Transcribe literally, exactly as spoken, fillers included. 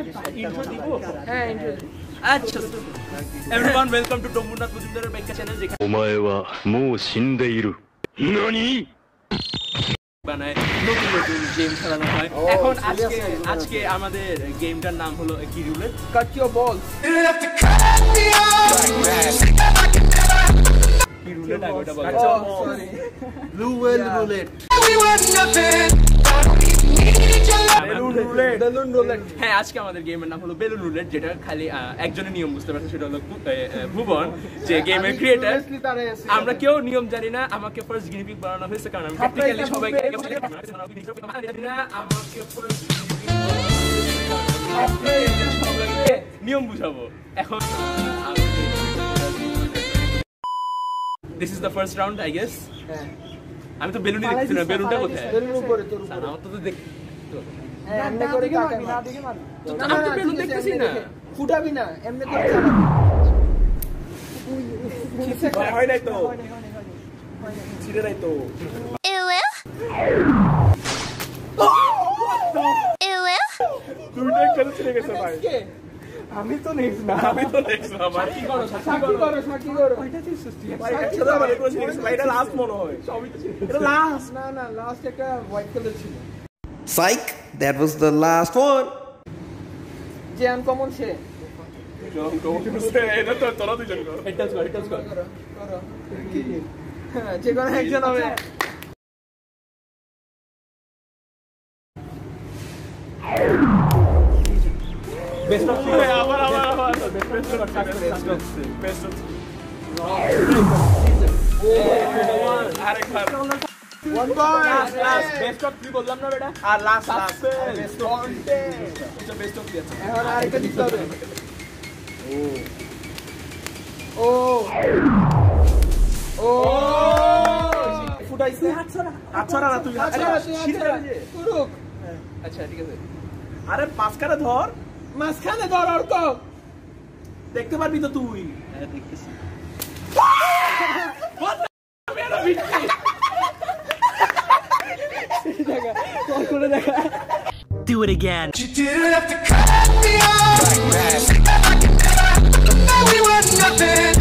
intro dibo হ্যাঁ intro আচ্ছা everyone welcome to Dombunath Mujumdarer Bekka channel যেখানে ওমায়ে wa mou shindeiru nani বানায় নতুন নতুন গেম খেলানো হয় এখন আজকে আজকে আমাদের গেমটার নাম হলো কি রুলেট কাট ইওর বলস কি রুলেট আগেটা বল sorry blue well roulette we want nothing balloon roulette balloon roulette হ্যাঁ আজকে আমাদের গেমের নাম হলো বেলুন রুলেট যেটা খালি একজনের নিয়ম বুঝতে পারছে সেটা হলো ভুবন যে গেমের ক্রিয়েটর আমরা কেউ নিয়ম জানি না আমাকে ফার্স্ট গিনিপিগ বানানো হয়েছে কারণ আমি প্র্যাকটিক্যালি সবাইকে আমাকে ফার্স্ট নিয়ম বুঝাবো এখন this is the first round I guess হ্যাঁ আমি তো বেলুনই দেখছি না বেলুনটা কোথায় বেলুন উপরে তোর উপরে আমার তো দেখ এমনে করে কাকে না দিকে মার আমি তো বেলুন দেখতেছি না ফুটাবি না এমনে করে চালা ভাই হয় নাই তো ছিড়ে নাই তো এওয়ে এওয়ে দুইটা করে ছিড়ে গেছে ভাই আমি তো নেক্সট না আমি তো নেক্সট না ভাই কি করো সাকি করো সাকি করো ওইটা ঠিক সৃষ্টি ভাই একসাথে মানে করে ছিড়ে গেছে ভাই এটা লাস্ট মনে হয় সবই তো ছিল এটা লাস্ট না না লাস্ট একটা হোয়াইট কালার ছিল Psych, that was the last one. যে আনকমন সে আনকমন সে এটা তো তোরা দুইজন করো এটা কর এটা কর করো হ্যাঁ যে কোন একজন হবে বেস্ট অফ থ্রি আবার আবার আবার বেস্ট অফ বেস্ট অফ আরেকবার one point last last best of three বললাম না বেটা আর last last best of এটা best of three আছে এখন আরেকটা দিতে হবে ও ও ও ফুটাইছে আচ্ছা আচ্ছা না তুই আচ্ছা তুরুক আচ্ছা ঠিক আছে আরে পাঁচখানে ধর মাঝখানে ধর আর তো দেখতে পারবি তো তুই হ্যাঁ দেখতেছি মেরা বিচ্ছি Do it again. You didn't have to cut me off. Like that. We were nothing.